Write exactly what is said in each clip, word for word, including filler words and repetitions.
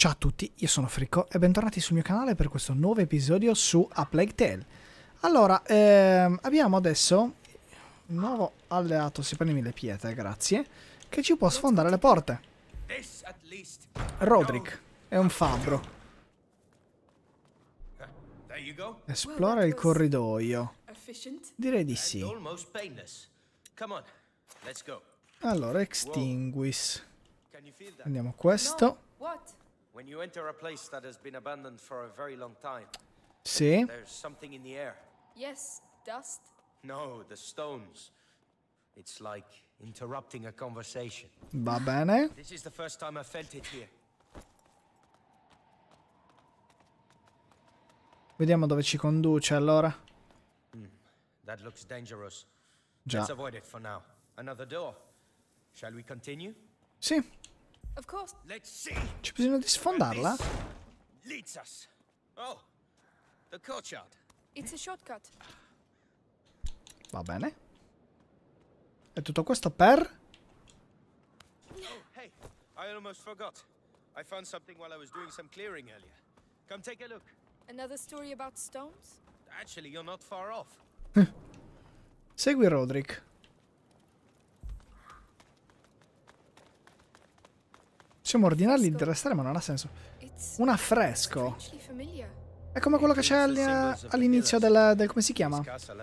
Ciao a tutti, io sono Fricco e bentornati sul mio canale per questo nuovo episodio su A Plague Tale. Allora, ehm, abbiamo adesso un nuovo alleato, si prendimi le pietre, grazie, che ci può sfondare le porte. Roderick, è un fabbro. Esplora il corridoio. Direi di sì. Allora, extinguis. Prendiamo questo. When you enter a place that has been abandoned for a very long time, sì. there's something in the air. Yes, dust. No, the stones. It's like interrupting a conversation. Va bene. This is the first time I felt it here. Vediamo dove ci conduce allora. Hmm. That looks dangerous. Già. Let's avoid it for now. Another door. Shall we continue? Sì. Of course. Let's see. C'è bisogno di sfondarla? Leads us. Oh, the courtyard. It's a shortcut. Va bene. E tutto questo per? Oh, hey, I almost forgot. I found something while I was doing some clearing earlier. Come take a look. Another story about stones? Actually, you're not far off. Segui Roderick. Possiamo ordinarli di restare, ma non ha senso. Un affresco. È come quello che c'è all'inizio del, del... come si chiama?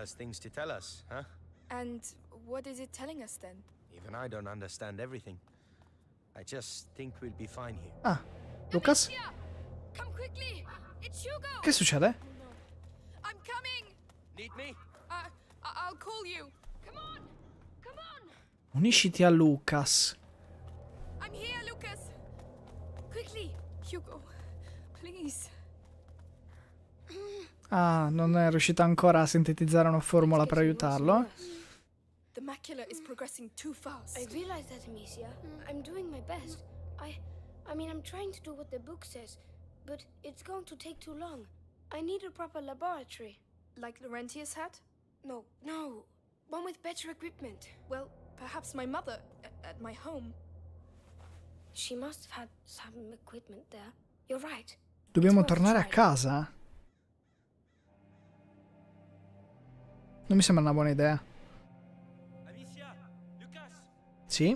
And what is it telling us then? Even I don't understand everything. I just think we'll be fine here. Ah, Lucas? Come quickly. It's Hugo. Che succede? I'm coming. Need me? Uh, I'll call you. Come on. Come on. Unisciti a Lucas. I'm here, Lucas. Quickly, Hugo. Please. Ah, non è riuscita ancora a sintetizzare una formula per aiutarlo. The macula is progressing too fast. I realize that, Amicia. I'm doing my best. I I mean, I'm trying to do what the book says, but it's going to take too long. I need a proper laboratory. Like Laurentius had? No, no. One with better equipment. Well, perhaps my mother at my home. She must have had some equipment there. You're right. Dobbiamo tornare a casa? Non mi sembra una buona idea. Amicia, Lucas. Sì?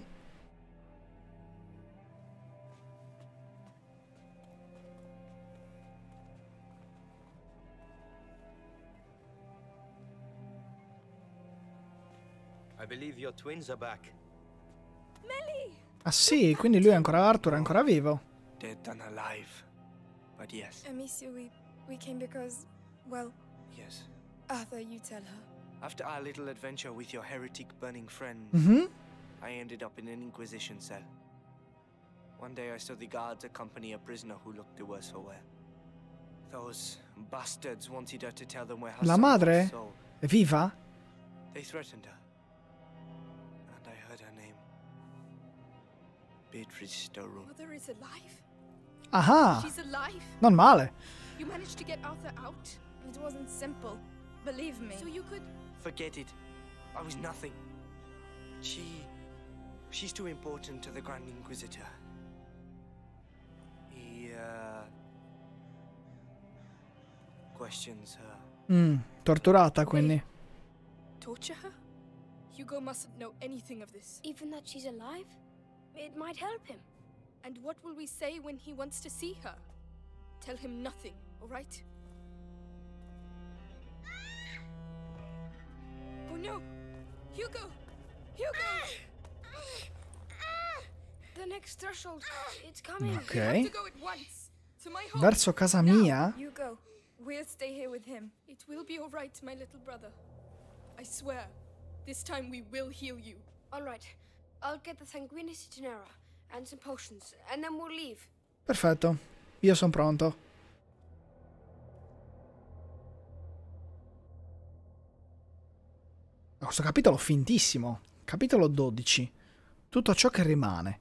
I believe your twins are back. Melly! Ah sì, quindi lui è ancora Arthur, è ancora vivo. Dead and alive. But yes. Amicia, we we came because, well, Yes. Arthur, you tell her. After our little adventure with your heretic burning friend, Mhm. I ended up in an Inquisition cell. One day I saw the guards accompany a prisoner who looked the worse for wear. Those bastards wanted her to tell them where her La son madre? was, so È viva? they threatened her. And I heard her name. Beatrice Storu. Mother is alive? Ah, She's alive? non male. You managed to get Arthur out? It wasn't simple. Believe me. So you could... Forget it. I was nothing. She... She's too important to the Grand Inquisitor. He, uh... questions her. Mm, torturata quindi. torture her? Hugo mustn't know anything of this. Even that she's alive? It might help him. And what will we say when he wants to see her? Tell him nothing, all right? Oh no! Hugo! Hugo! The next threshold. It's coming. Ok. We have to go at once. To my home. Verso casa Now. mia? Hugo, we'll stay here with him. It will be all right, my little brother. I swear. This time we will heal you. All right. I'll get the Sanguinis Itinera and some potions, and then we'll leave. Perfetto. Io sono pronto. Questo capitolo fintissimo. Capitolo dodici. Tutto ciò che rimane.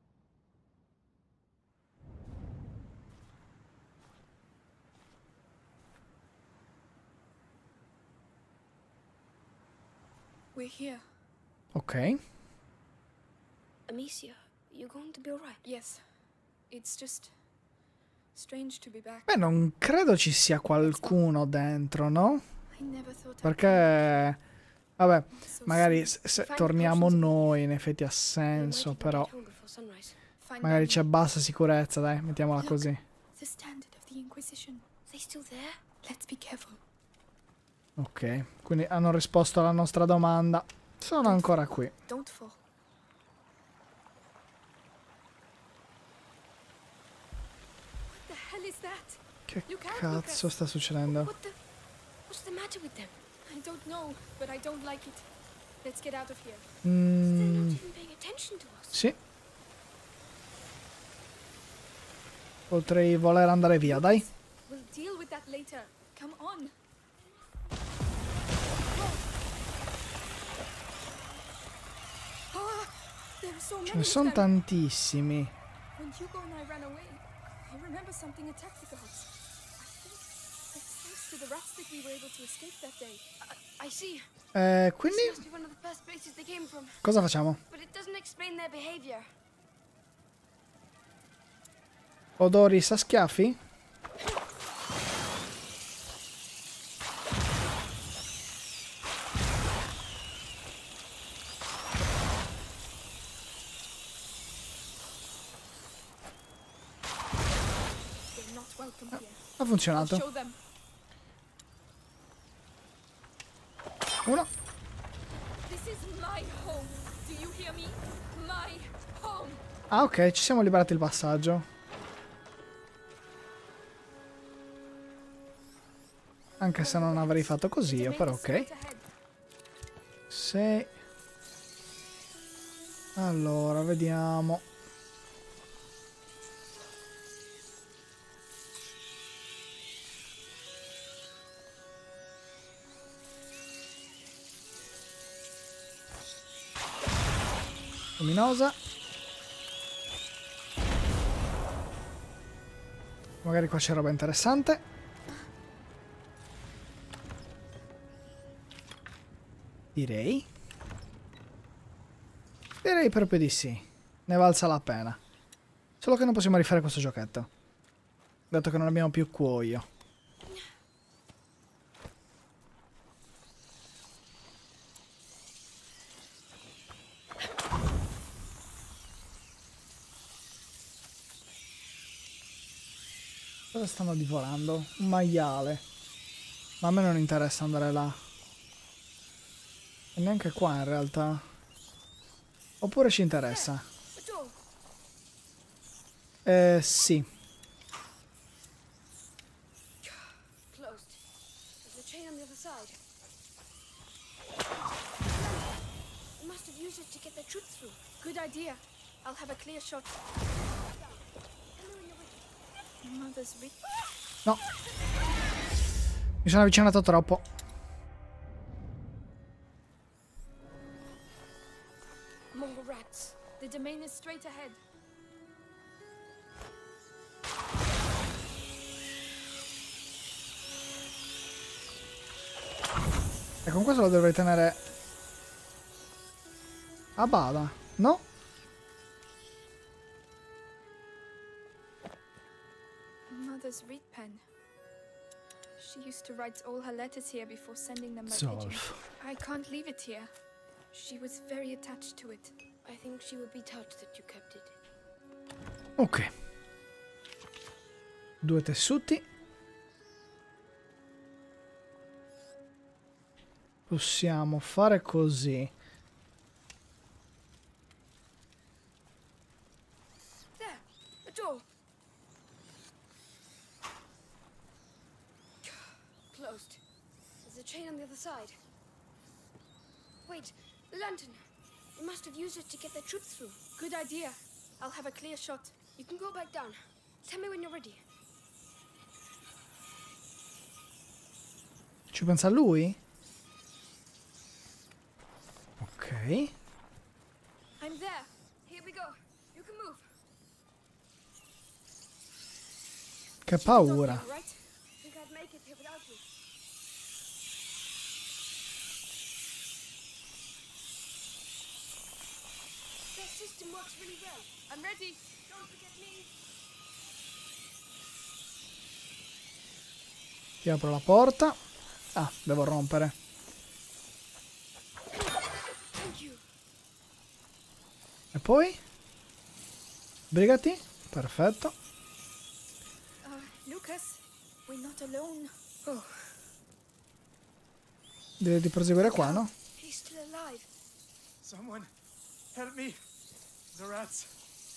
We're here. Ok. Amicia, you going to be all right? Yes. It's just... Strange to be back. Beh, non credo ci sia qualcuno dentro, no? I never thought I'd Perché, vabbè, so magari soon. se, se torniamo noi in effetti ha senso, però magari c'è bassa sicurezza, dai, mettiamola Look. così. The standard of the Inquisition. They still there? Let's be careful. Ok, quindi hanno risposto alla nostra domanda. Sono ancora qui. Don't fall. What the hell is that? Che You can't, cazzo Lucas. sta succedendo? What the? What's the matter with them? I don't know, but I don't like it. Let's get out of here. They're Mm, not even paying attention to us. sì. Potrei voler andare via, dai. We'll deal with that later. Come on. Ah, there are so Ce many ne of sono them. tantissimi. When Hugo and I ran away, I remember something attacked the guards. I think it's thanks to the rats that we were able to escape that day. I, I see. Eh, This quindi must be one of the first places they came from, cosa facciamo? but it doesn't explain their behavior. Odoris a schiaffi? They're not welcome here. Ha I'll funzionato. show them. Uno. This is my home. Do you hear me? My home. Ah, ok, ci siamo liberati il passaggio. Anche se non avrei fatto così io, però ok. Sei. Allora, vediamo. Luminosa. Magari qua c'è roba interessante. Direi. Direi proprio di sì. Ne valsa la pena. Solo che non possiamo rifare questo giochetto. Dato che non abbiamo più cuoio. Cosa stanno divorando? Un maiale. Ma a me non interessa andare là. E neanche qua in realtà. Oppure ci interessa? A door. Eh, sì. Closed. There's a chain on the other side. You must have used it to get the truth through. Good idea. I'll have a clear shot. Mother's writ. No. Mi sono avvicinato troppo. Mongrel rats. The domain is straight ahead. E con questo lo dovrei tenere a bada, no? Mother's reed pen. She used to write all her letters here before sending them by pigeon. Zolf. I can't leave it here. She was very attached to it. I think she would be touched that you kept it. Ok. Due tessuti. Possiamo fare così. There, a door. Closed. There's a chain on the other side. Wait, the lantern. You must have used it to get the truth through. Good idea. I'll have a clear shot. You can go back down. Tell me when you're ready. Ci pensa lui? Ok. I'm there. Here we go. You can move. Che paura. All right? Think I'd make it here without you. That system works really well. I'm ready. Don't forget me. Ti apro la porta. Ah, devo rompere. E poi? Brigati. Perfetto. Uh, Lucas, we're not alone. Oh. Direi di proseguire qua, no? He's still alive. Someone, help me. The rats.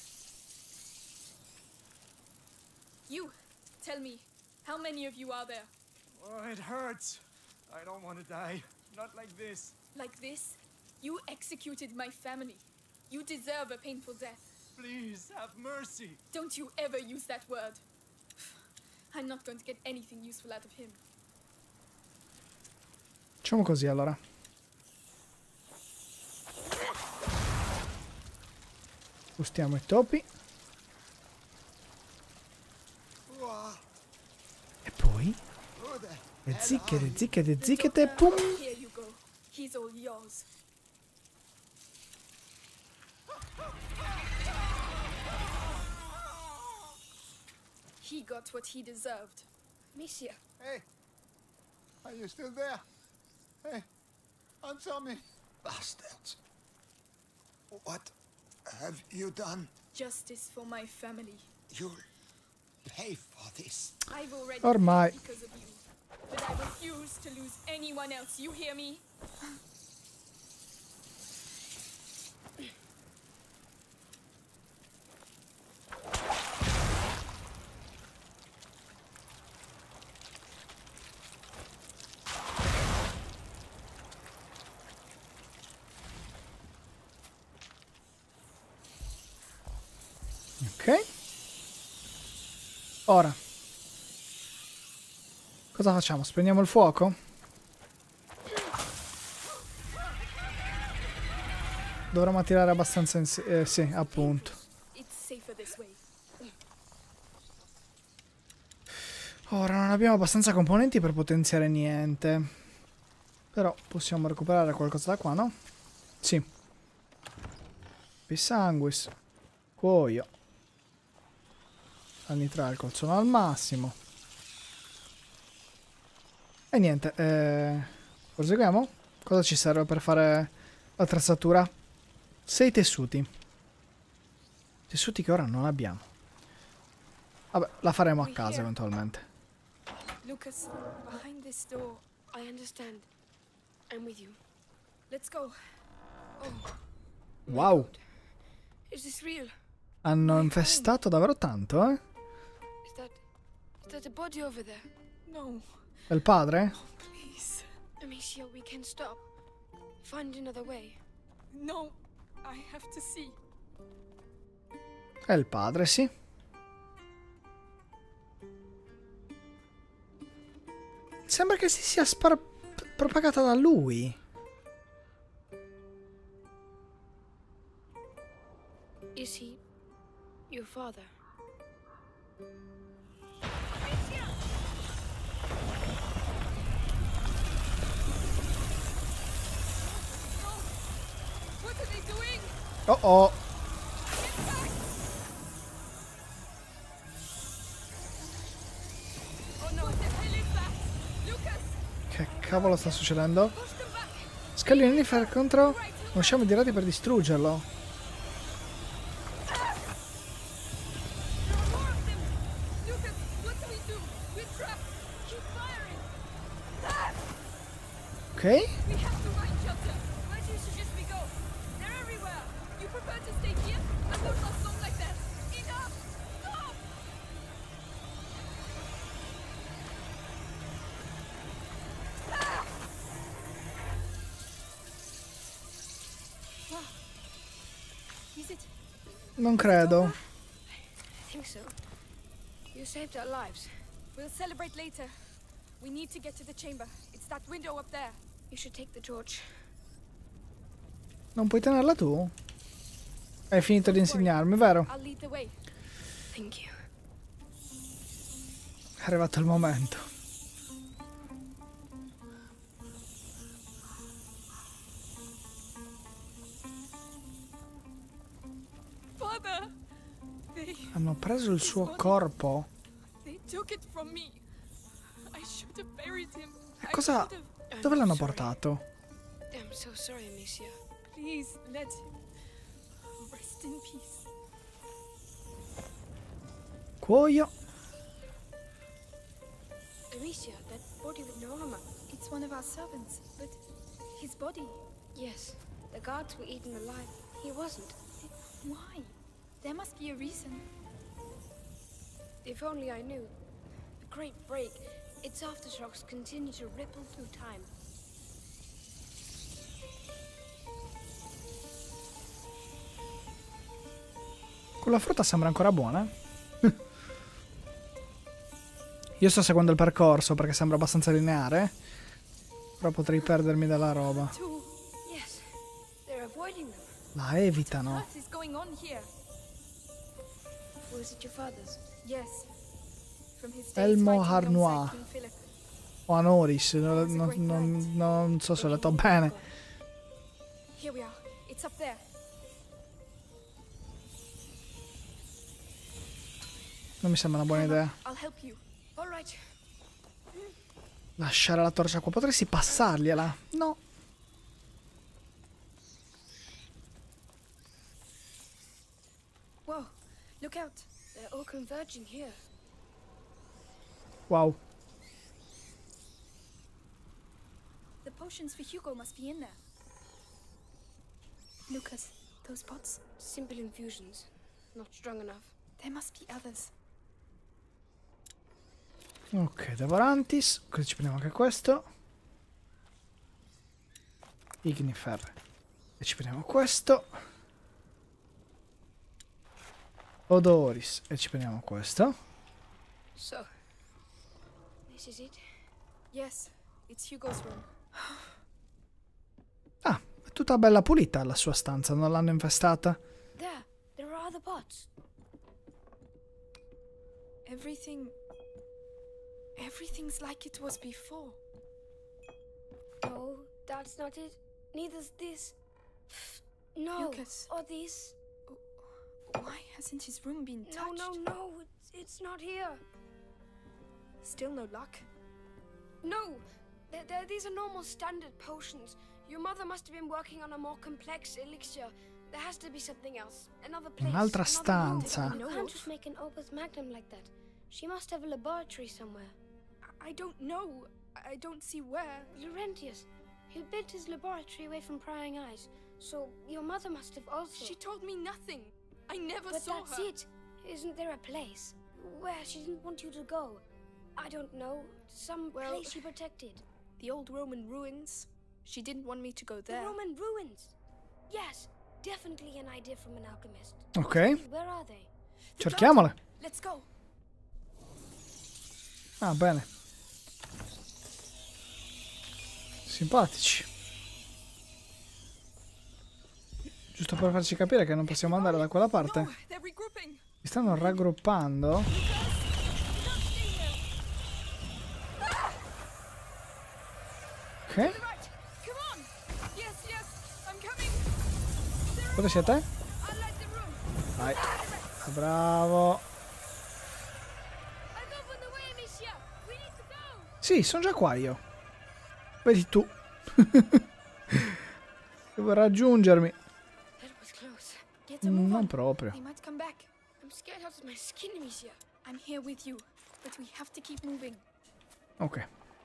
You, tell me, how many of you are there? Oh, it hurts. I don't want to die. Not like this. Like this? You executed my family. You deserve a painful death. Please, have mercy. Don't you ever use that word. I'm not going to get anything useful out of him. Facciamo così allora. Spostiamo i topi. E poi le zicchete, zicchete, zicchete, pum! Here you go. He's all yours. He got what he deserved. Amicia. Hey, are you still there? Hey, answer me. Bastards. What have you done? Justice for my family. You'll pay for this. I've already Ormai. paid because of you. But I refuse to lose anyone else. You hear me? Ok. Ora. Cosa facciamo? Spegniamo il fuoco? Dovremmo attirare abbastanza in eh, sì, appunto. It's safer this way. Ora non abbiamo abbastanza componenti per potenziare niente. Però possiamo recuperare qualcosa da qua, no? Sì. Pisanguis. Cuoio. Annitralcol sono al massimo. E niente, eh, proseguiamo? Cosa ci serve per fare l'attrezzatura? Sei tessuti. Tessuti che ora non abbiamo. Vabbè, la faremo a casa eventualmente. Lucas, behind this door. I understand. I'm with you. Let's go. Oh, Wow, is this real? hanno infestato davvero tanto, eh? Is that... is that a body over there? No, È il padre? please. Amicia, we can stop. Find another way. No, I have to see. È il padre, sì. Sembra che si sia spar- propagata da lui. Is he your father? What are they doing? Oh oh. Get back! Oh no, what the hell is that? Lucas, Che cavolo sta succedendo? push them back! Scaglioni di far contro. Non siamo diretti per distruggerlo. There are more of them! Lucas, what do we do? We're trapped! Keep firing! Ok. We have to find shelter! Where do you suggest we go? They're everywhere! You prefer to stay here? I will not go like that! Enough! Stop! Wow. Is it? Non credo. I think so. You saved our lives. We'll celebrate later. We need to get to the chamber. It's that window up there. You should take the torch. Non puoi tenerla tu? Hai finito di insegnarmi, vero? I'll lead the way. Thank you. È arrivato il momento. Father! They Hanno preso il suo corpo. they took it from me. I should should have buried him. E I cosa... should have- Dove l'hanno portato? I'm so sorry, Amicia. Please let him rest in peace. Cuoio. Amicia, that body with no armor. It's one of our servants, but his body. Yes, the guards were eaten alive. He wasn't. Why? There must be a reason. If only I knew. The Great Break. Its aftershocks continue to ripple through time. Quella frutta sembra ancora buona. Io sto seguendo il percorso perché sembra abbastanza lineare. Però potrei perdermi dalla roba. Two. Yes, they're avoiding them. La evitano. What is going on here? Was it your father's? Yes. From his days Elmo fighting Harnois. alongside King Philip. O Anoris. Non, non- non- non so se ho letto bene. Here we are. It's up there. Non mi sembra una buona idea. I'll help you. All right. Lasciare la torcia qua. Potresti passargliela. No. Whoa. Look out. They're all converging here. Wow. The potions for Hugo must be in there. Lucas, those pots? Simple infusions. Not strong enough. There must be others. Ok, Devorantis. Così ci prendiamo anche questo. Ignifer. E ci prendiamo questo. Odoris. E ci prendiamo questo. So, this is it. Yes, it's Hugo's room. Ah, è tutta bella pulita la sua stanza. Non l'hanno infestata. There, there are other pots. Everything... Everything's like it was before. No, that's not it. Neither's this. No, Lucas. or this. Why hasn't his room been No, touched? no, no, it's, it's not here. Still no luck. No, they're, they're, these are normal standard potions. Your mother must have been working on a more complex elixir. There has to be something else. Another place. Un'altra another room. stanza. You can't just make an opus magnum like that. She must have a laboratory somewhere. I don't know. I don't see where. Laurentius, he built his laboratory away from prying eyes. So your mother must have also. She told me nothing. I never But saw that's her. it. Isn't there a place where she didn't want you to go? I don't know. Some Well- place she protected. The old Roman ruins. She didn't want me to go The there. Roman ruins. Yes, definitely an idea from an alchemist. Ok. Where are they? Cerchiamole. Let's go. Ah, bene. Simpatici. Giusto per farci capire che non possiamo andare da quella parte. No, they're regrouping. Mi stanno raggruppando. Ok. Right. Come on. Yes, yes. I'm coming. Dove siete? I'll light the room. Vai. Bravo. I've opened the way, Amicia. We need to go. Sì, sono già qua io. Vedi tu. Devo raggiungermi. That was close. Get a move Non on. proprio. They might come back. I'm scared out of my skin, Amicia. I'm here with you, but we have to keep moving. Ok.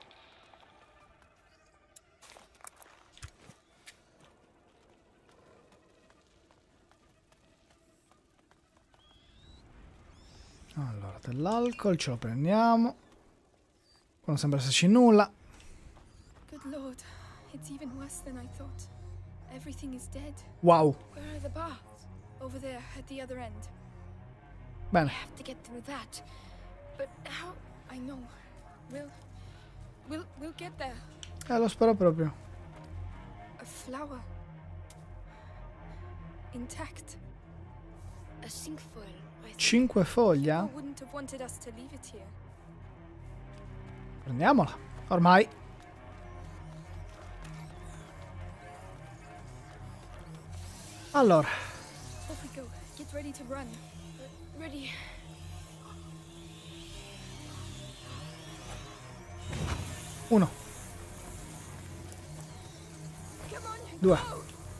Allora, dell'alcol ce lo prendiamo. Qua non sembra esserci nulla. Good lord, it's even worse than I thought. Everything is dead. Wow. Where are the baths? Over there, at the other end. Bene. I have to get through that. But how? I know. We'll... We'll... We'll get there. Eh, lo spero proprio. A flower. Intact. A cinquefoil, I think. Cinque foglia? Hugo wouldn't have wanted us to leave it here. Prendiamola. Ormai. Allora. Off we go. Get ready to run. Ready. Uno. Come on, Due. go.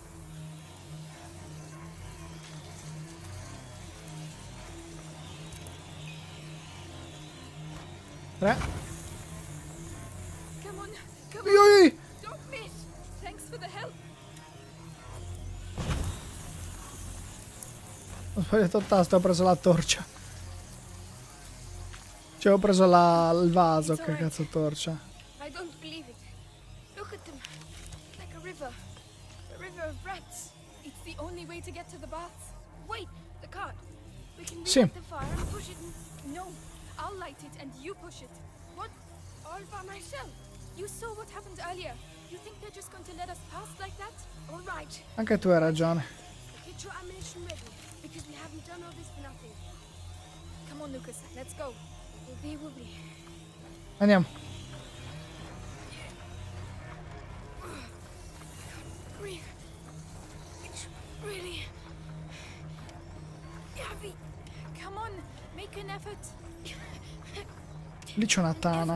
Tre. Come on, come Ui, on. ui, ui. Don't miss. Thanks for the help. Ho sbagliato il tasto, ho preso la torcia. Cioè ho preso la, il vaso, che cazzo torcia. I don't believe it. Look at them. Like a river. A river of rats. It's the only way to get to the baths. Wait, the cart. We can Sì. relight the fire and push it in. No, I'll light it and you push it. What? All by myself? You saw what happened earlier. You think they're just going to let us pass like that? All right. Anche tu hai ragione. Get your ammunition ready, because we haven't done all this for nothing. Come on, Lucas, let's go. Wobbly wobbly. Andiamo. Breathe. It's really heavy. Come on, make an effort. Lì c'è una tana.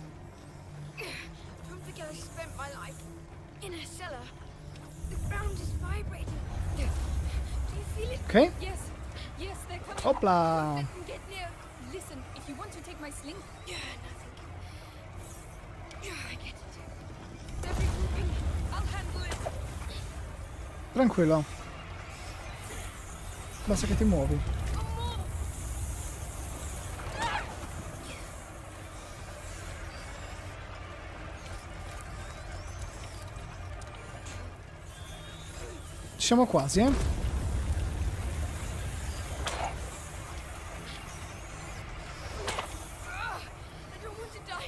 Don't forget I spent my life in a cellar. The ground is vibrating. Do you feel it? Ok. Yes, yes, they're coming. Opla. Let them get near. Listen, if you want to take my sling, Yeah, nothing. Yeah, I get it. they're regrouping. I'll handle it. Tranquillo. Basta che ti muovi. Ci siamo quasi, eh? I don't want to die.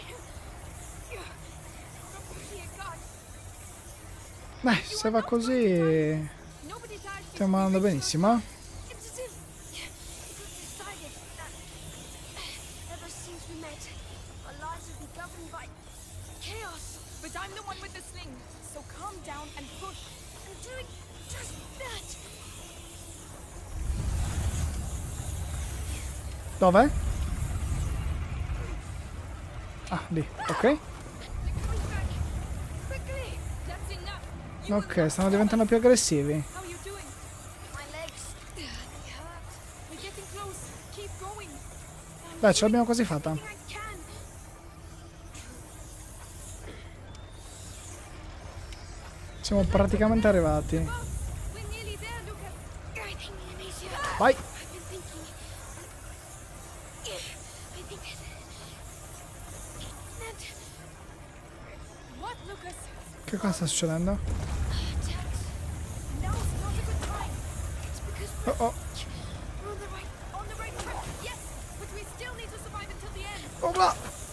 Stop pushing it, God. Beh, se va così Nobody died. stiamo andando benissimo, eh? It's as if it was decided that ever since we met, our lives would be governed by chaos. But I'm the one with the sling, so calm down and push. I'm doing just that. Dov'è? Ah, lì, ok. They're coming back. Quickly. That's enough. You will Ok, not stanno stop. diventando più aggressivi. How are you doing? My legs, they hurt. We're getting close. Keep going. Beh, ce l'abbiamo quasi fatta. I can. Siamo praticamente arrivati. We're nearly there, Lucas. Everything is easier. Vai! I've been thinking. I think that. That What, Lucas? Che cosa sta succedendo? attacks. Now's not a good time. It's because Oh oh, we're on the right. On the right track, yes, but we still need to survive until the end. oh là.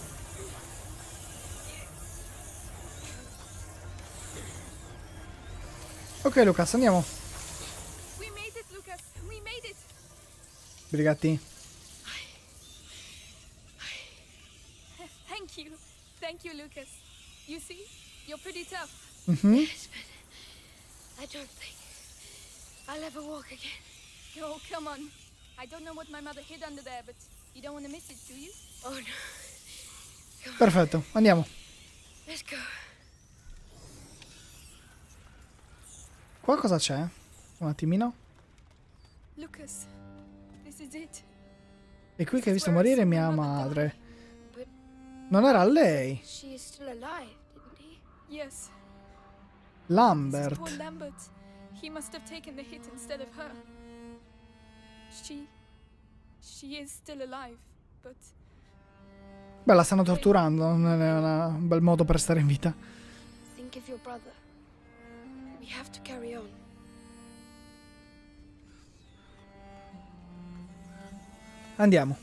Ok Lucas, andiamo. We made it, Lucas. We made it. Brigati. Thank you. Thank you, Lucas. You see, you're pretty tough. Mhm. Yes, but I don't think I'll ever walk again. Oh, come on. I don't know what my mother hid under there, but you don't want to miss it, do you? Oh no. Perfetto, andiamo. Let's go. Qua cosa c'è? Un attimino. Lucas, this is it. E qui che hai visto morire mia madre. But Non era lei. she is still alive, didn't he? Yes. This is Lambert. poor Lambert. He must have taken the hit instead of her. She... She is still alive, but... Beh, la stanno torturando. Non è una- un bel modo per stare in vita. Think of your brother. We have to carry on. Andiamo.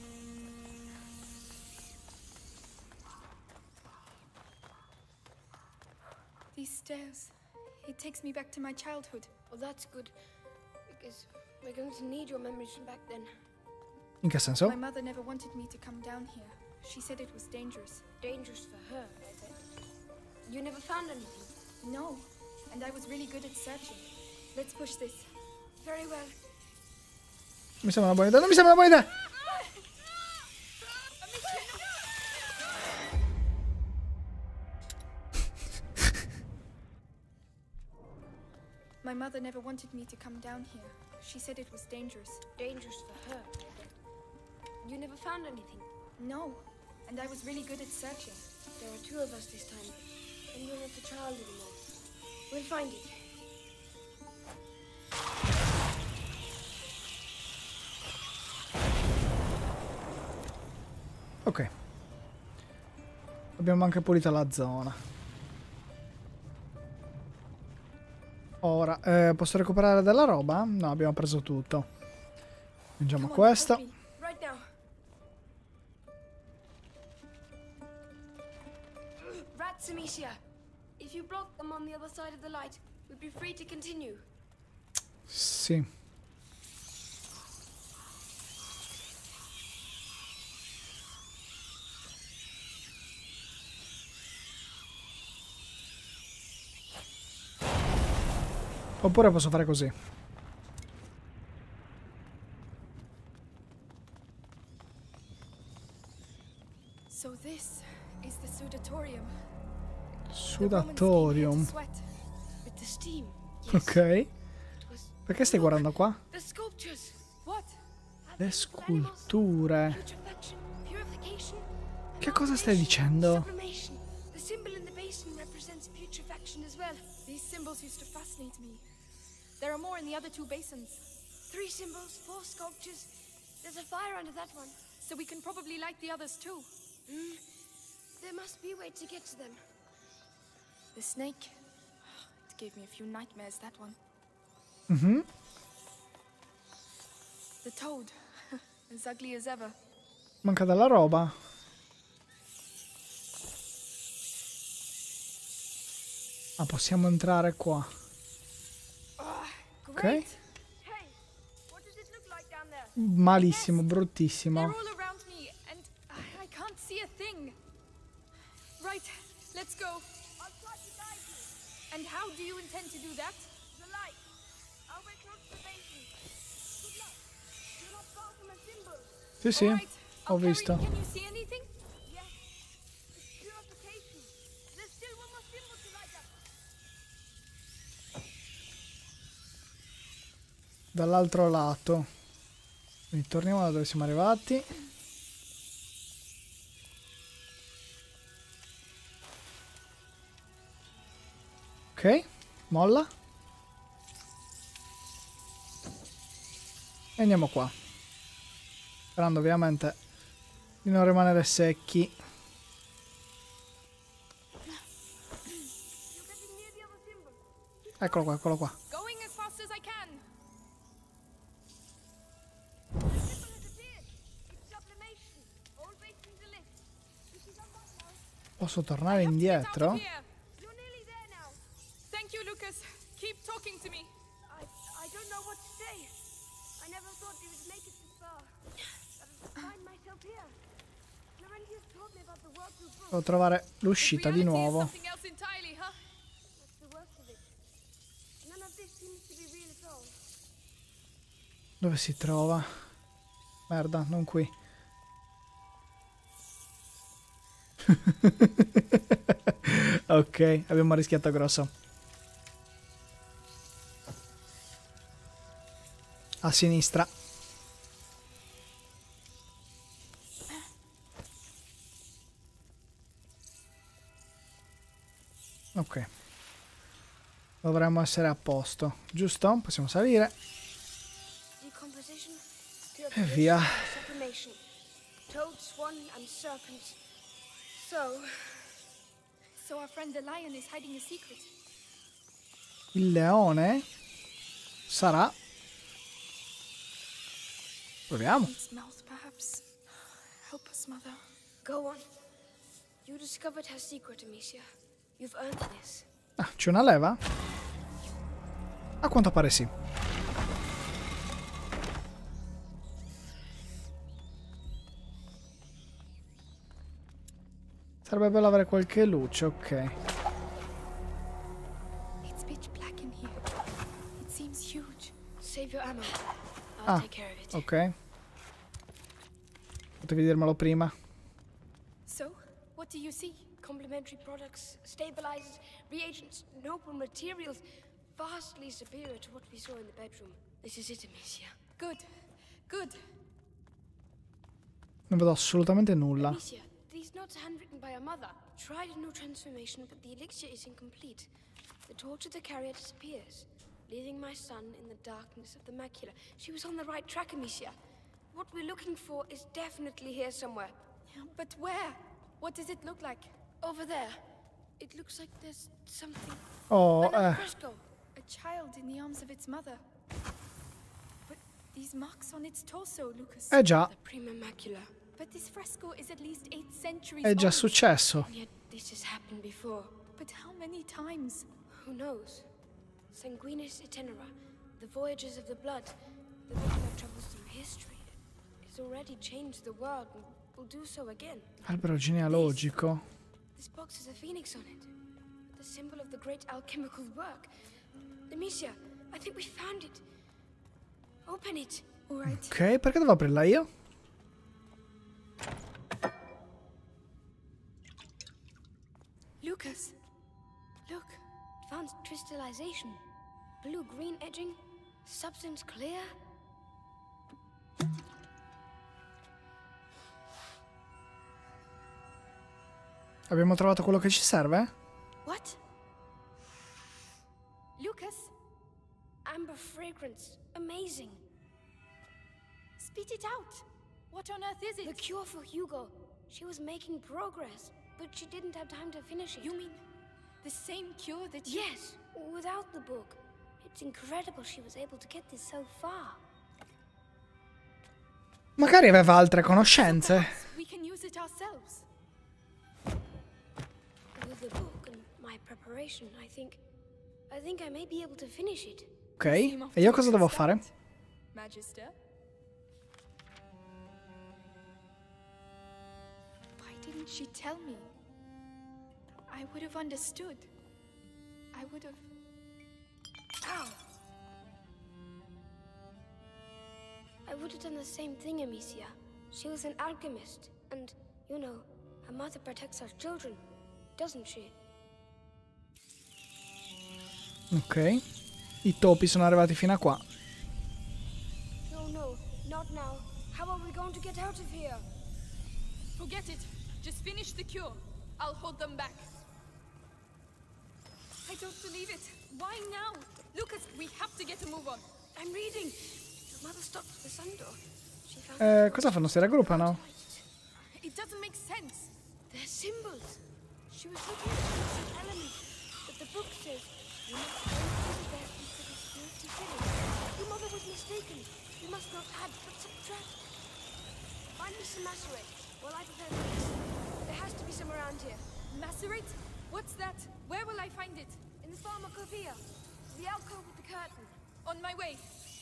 These stairs... It takes me back to my childhood. Well, that's good. Because we're going to need your memories from back then. In che senso? My mother never wanted me to come down here. She said it was dangerous. Dangerous for her, I bet. You never found anything? No, and I was really good at searching. Let's push this. Very well. Mi sembra una buona idea. Non mi sembra una buona idea. My mother never wanted me to come down here. She said it was dangerous. Dangerous for her. You never found anything. No, and I was really good at searching. There are two of us this time, and you're not a child anymore. We'll find it. Ok. Abbiamo anche pulito la zona. Ora, eh, posso recuperare della roba? No, abbiamo preso tutto. Mangiamo Come on, questo. help me. Right now. Rats, Amicia. If you block them on the other side of the light, we'll be free to continue. Sì. Oppure posso fare così. So this is the sudatorium. Sudatorium. With the steam. Ok. It was Perché stai guardando qua? the sculptures. What? Le sculture. Putrefaction, purification. Che cosa stai dicendo? Sublimation. The symbol in the basin represents putrefaction as well. These symbols used to fascinate me. There are more in the other two basins. Three symbols, four sculptures. There's a fire under that one. So we can probably light the others too. Mm. There must be a way to get to them. The snake. It gave me a few nightmares, that one. Mhm. The toad. As ugly as ever. Manca della roba. Ah, possiamo entrare qua. Ok. Hey, what does it look like down there? Malissimo, bruttissimo. They're all around me, and I I can't see a thing. Right, let's go. I'll try to guide you. And how do you intend to do that? The light. I'll wait close to the basin. Good luck. You're not far from a symbol. Sì, sì, All right, ho I'll carry- visto. Can you see anything? Yes. It's purification. There's still one more symbol to light up. Dall'altro lato. Quindi torniamo da dove siamo arrivati. Ok, molla. E andiamo qua. Sperando ovviamente di non rimanere secchi. You're getting near the other symbol. Eccolo qua, eccolo qua. Going as fast as I can. The symbol has appeared. It's sublimation. Old basin to lift. This is unlocked now. Posso I tornare have to get out indietro? of here. You're nearly there now. Thank you, Lucas. Keep talking to me. I I don't know what to say. I never thought we would make it this far. But I find myself here. Laurentius told me about the world through books. Devo trovare l'uscita di Reality is nuovo. something else entirely, huh? What's the worst of it? None of this seems to be real at all. Dove si trova? Merda, non qui. Ok, abbiamo rischiato grosso. A sinistra. Ok. Dovremmo essere a posto, giusto? Possiamo salire. Decomposition, E via. sublimation, toad, swan, and serpent. So, So our friend the lion is hiding a secret. Il leone sarà. Proviamo. Its mouth, perhaps. Help us, mother. go on. You discovered her secret, Amicia. You've earned this. Ah, c'è una leva? A quanto pare sì. Sarebbe bello avere qualche luce, ok. It's pitch black in here. It seems huge. Save your ammo. I'll Ah, take care of it. ok. Potevi dirmelo prima. So, what do you see? Complementary products, stabilizers, reagents, noble materials. vastly superior to what we saw in the bedroom. This is it, Amicia. Good. Good. Non vedo assolutamente nulla. Amicia, these notes are handwritten by our mother. Tried a new transformation, but the elixir is incomplete. The torch of the carrier disappears, leaving my son in the darkness of the macula. She was on the right track, Amicia. What we're looking for is definitely here somewhere. But where? What does it look like? Over there. It looks like there's something. Oh, Another eh. fresco. A child in the arms of its mother. But these marks on its torso, Lucas. Eh già, The prima macula. But this fresco is at least eight centuries è già old. successo. Yet this has happened before. But how many times? Who knows? Sanguinis Itinera, the voyages of the blood, the book that travels through history. It's already changed the world and will do so again. Albero genealogico. This box has a phoenix on it, the symbol of the great alchemical work. Amicia, I think we found it. Open it. All right. Ok, perché devo aprirla io? Lucas, look. Advanced crystallization, blue-green edging, substance clear. Abbiamo trovato quello che ci serve? What? Lucas, Amber fragrance, amazing. spit it out. What on earth is The it? cure for Hugo. She was making progress, but she didn't have time to finish it. You mean the same cure that you... Yes, without the book. It's incredible she was able to get this so far. Magari aveva altre conoscenze. We can use it ourselves. With the book and my preparation, I think... I think I may be able to finish it. Ok, e io cosa devo fare? Magister? Why didn't she tell me? I would have understood. I would have... Ow! I would have done the same thing, Amicia. She was an alchemist, and, you know, a mother protects her children, doesn't she? Ok. I topi sono arrivati fino a qua. No, no, not now. How are we going to get out of here? Forget it. Just finish the cure. I'll hold them back. I don't believe it. Why now? Lucas, we have to get a move on. I'm reading. Your mother stopped at the sun door. She found Eh, cosa fanno? Si raggruppano? It doesn't make sense. They're symbols. She was looking at the missing element, but the book says you must go to the best for the spirit to finish. Your mother was mistaken. You must not add, but subtract. Find me some macerate while I prepare for this. There has to be some around here. Macerate? What's that? Where will I find it? In the pharmacopoeia. The alcove with the curtain. On my way.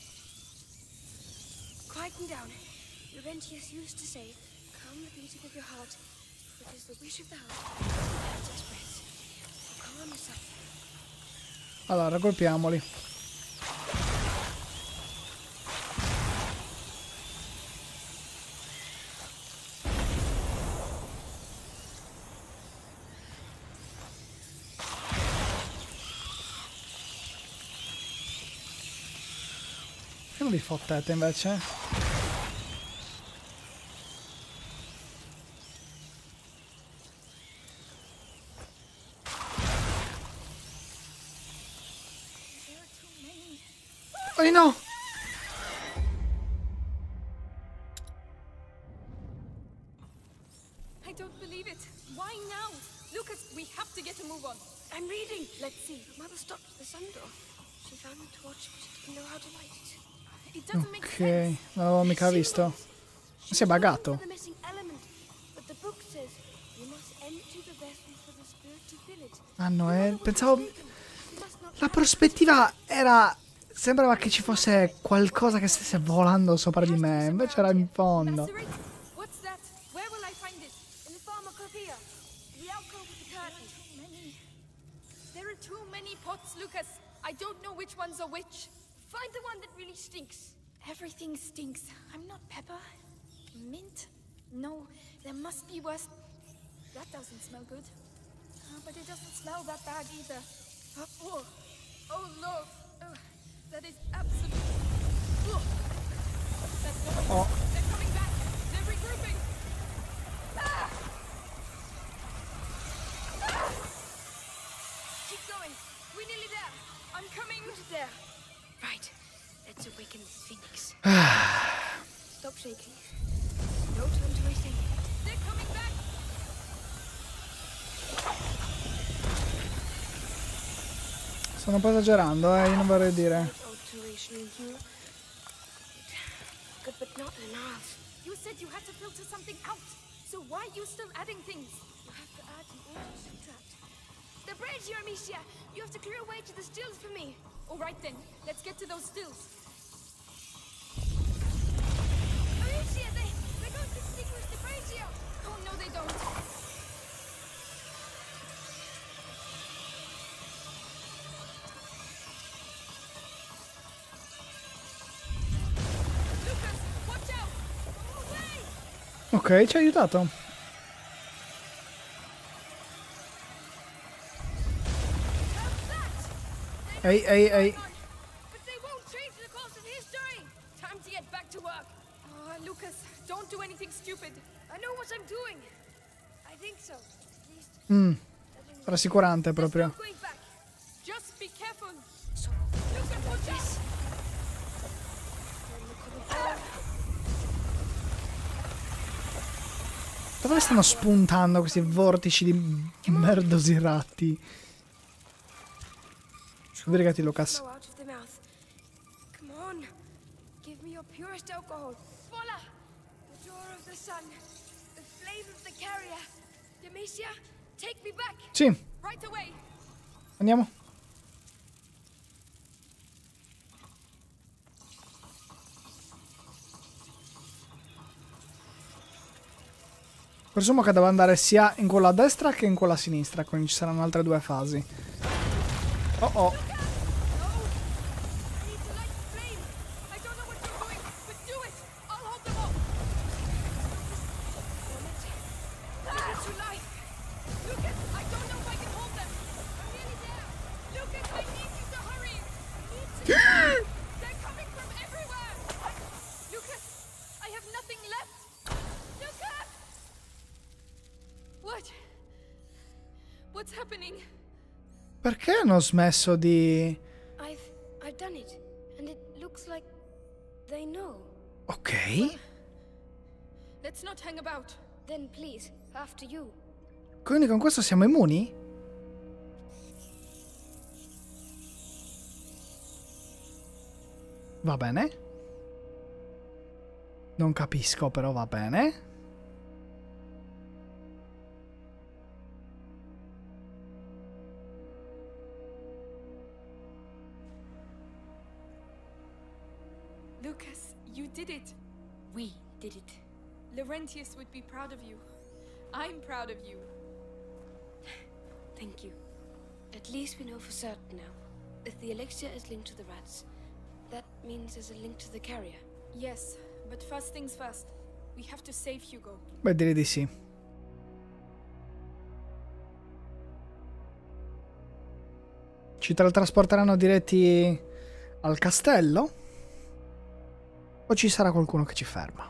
Quieten down. Laurentius used to say, calm the beating of your heart. It is the wish of the heart. That express. Calm yourself. Allora, raggruppiamoli. Che non vi fottete invece? Oh no! I don't believe it. Why now? Lucas, we have to get a move on. I'm reading. Let's see. Mother stopped at the sun door. She found the torch, but she didn't know how to light it. It doesn't make Ok, sense. non l'avevo mica visto. Si è buggato. The missing element, but the book says you must empty the vessel for the spirit to fill it. Ah no, Your eh, mother was pensavo... mistaken. You must not La add, prospettiva era... Sembrava che ci fosse qualcosa che stesse volando sopra di me, invece era in fondo. Macerate? What's that? Where will I find it? in the pharmacopoeia. The alcove with the curtain. Many. There are too many pots, Lucas. I don't know which one's a which. Find the one that really stinks. Everything stinks. I'm not pepper. Mint? No, there must be worse. That doesn't smell good. Uh, but it doesn't smell that bad either. Uh, oh. Oh no. Oh, that is absolute. Ugh. That's not. Oh. They're coming back. They're regrouping. Ah! Ah! Keep going. We're nearly there. I'm coming. There. Right. Let's awaken the Phoenix. Stop shaking. No time to waste any. They're coming back. Stanno un po' esagerando, eh, io non vorrei dire. Alteration in here. Good, but not enough. You said you had to filter something out. So why are you still adding things? You have to add in order to subtract. The bridge, Amicia! You have to clear a way to the stills for me. All right then. Let's get to those stills. Amicia, they, they don't distinguish the bridge here. Oh no, they don't. Lucas, watch out! Ok, ci ha aiutato. Ehi, ehi, ehi. But they won't change the course of history. Time to get back to work. Oh, Lucas, don't do anything stupid. I know what I'm doing. I think so. At least. Mm, rassicurante proprio. No going back. Just be careful. So, Lucas, watch out! Dove stanno spuntando questi vortici di merdosi ratti? Sbrigati, Lucas. Flow out of the mouth. Come on. Give me your purest alcohol. Voila! The door of the sun. The flame of the carrier. Demetia, take me back. Sì, Right away. andiamo. Presumo che devo andare sia in quella a destra che in quella a sinistra, quindi ci saranno altre due fasi. Oh oh. I need to light the flame. I don't know what you're doing, but do it. I'll hold them off. Ah! To life. Lucas, I don't know if I can hold them. I'm nearly there. Lucas, I need you to hurry. I need to. They're coming from everywhere. I... Lucas, I have nothing left. Lucas! What? What's happening? Perché hanno smesso di... I've I've done it, and it looks like they know. Ok. Let's not hang about. Then please, after you. Quindi con questo siamo immuni? Va bene. Non capisco, però va bene. Lucas, you did it. We did it. Laurentius would be proud of you. I'm proud of you. Thank you. At least we know for certain now. If the elixir is linked to the rats, that means there's a link to the carrier. Yes, but first things first. We have to save Hugo. Beh, direi di sì. Ci teletrasporteranno diretti al castello? O ci sarà qualcuno che ci ferma?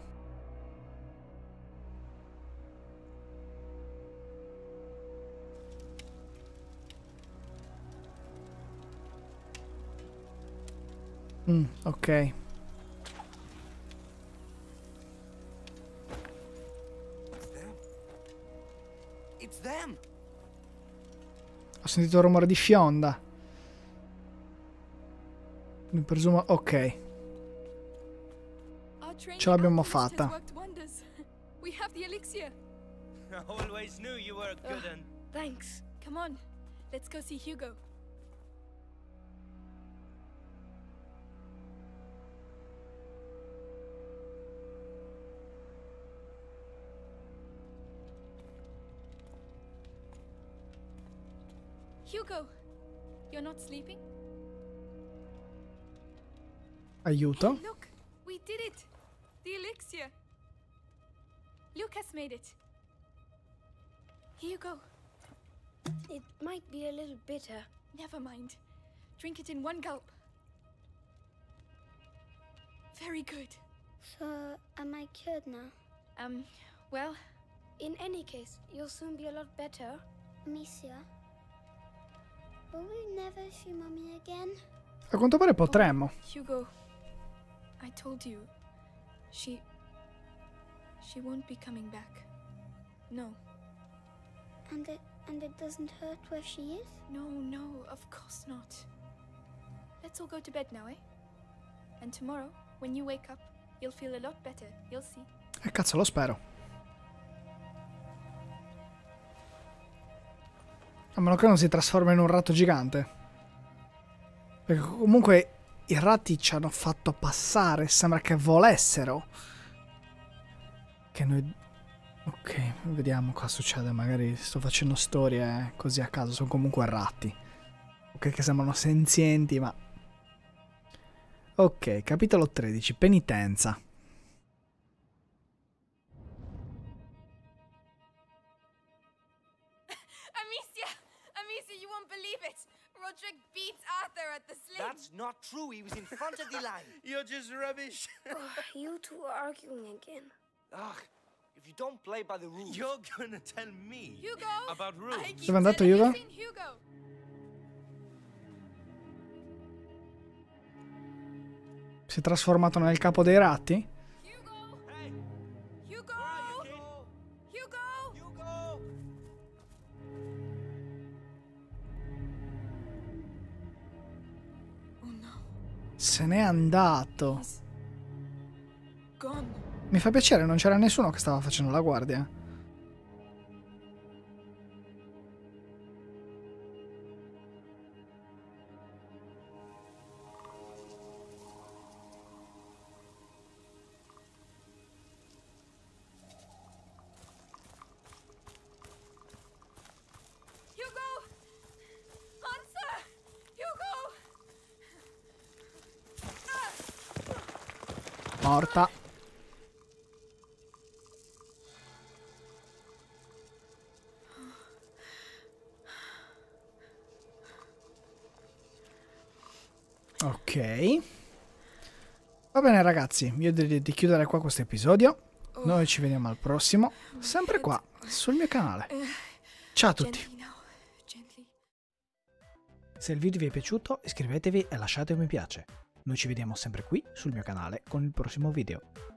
Mm, ok. It's them. It's them. Ho sentito il rumore di fionda. Mi presumo... Ok. Our training Ce l'abbiamo alchemist has fatta. worked wonders. We have the elixir. I always knew you were a good Uh. un. Thanks. Come on, let's go see Hugo. Hugo, you're not sleeping? Aiuto. Hey, look, we did it. The elixir. Lucas made it. Here you go. It might be a little bitter. Never mind. Drink it in one gulp. Very good. So, am I cured now? Um, well, In any case, you'll soon be a lot better. Amicia, will we never see Mommy again? A quanto pare potremmo. Hugo, I told you, she... she won't be coming back. No. And it and it doesn't hurt where she is? No, no, of course not. Let's all go to bed now, eh? And tomorrow, when you wake up, you'll feel a lot better. You'll see. E cazzo, lo spero. A meno che non si trasforma in un ratto gigante. Perché comunque i ratti ci hanno fatto passare. Sembra che volessero. Che noi... Ok, vediamo cosa succede. Magari sto facendo storie così a caso. Sono comunque ratti. Ok, che sembrano senzienti, ma... Ok, capitolo tredici. Penitenza. Amicia! Amicia, you won't believe it! Roderick beats Arthur at the sling! That's not true. He was in front of the line. You're just rubbish. Oh, you two are arguing again. Ugh. If you don't play by the rules. You're gonna tell me Hugo! about rules. I keep Dove è andato telling Hugo? you, seen Hugo! Si è trasformato nel capo dei ratti? Hugo! Hey, Hugo! where are you, kid? Hugo! Hugo! Oh no, Se n'è andato. he's gone. Mi fa piacere, non c'era nessuno che stava facendo la guardia. Hugo! Answer! Hugo! Morta. Ok. Va bene ragazzi, io direi di chiudere qua questo episodio. Noi ci vediamo al prossimo, sempre qua, sul mio canale. Ciao a tutti. Gently now, gently. Se il video vi è piaciuto iscrivetevi e lasciate un mi piace. Noi ci vediamo sempre qui sul mio canale con il prossimo video.